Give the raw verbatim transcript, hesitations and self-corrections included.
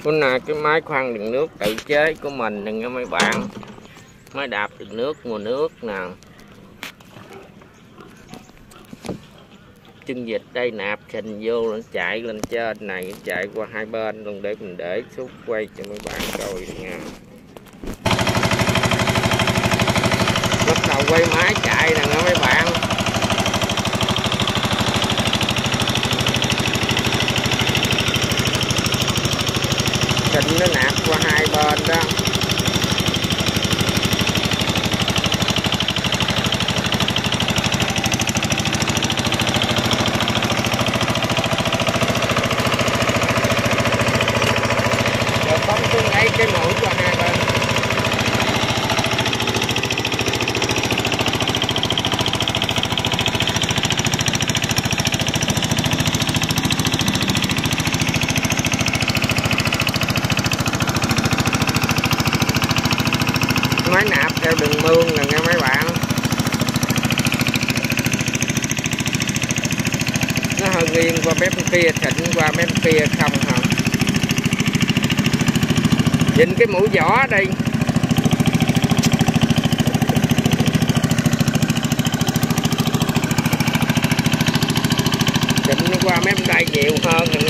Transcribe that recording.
Bữa nay cái máy khoan đựng nước tự chế của mình nè nghe mấy bạn. Máy đạp đựng nước mùa nước nè. Chân vịt đây nạp khình vô nó chạy lên trên này, chạy qua hai bên luôn để mình để xúc quay cho mấy bạn coi nha. Bắt đầu quay máy chạy nè nghe mấy bạn. Khình nó nạp qua hai bên đó. Cái mũi qua hai bên. Máy nạp theo đường mương nè nghe mấy bạn. Nó hơi nghiêng qua bên kia, thịnh qua bên kia không hả? Nhìn cái mũi vỏ đây. Chỉnh nó qua mấy bên đây nhiều hơn.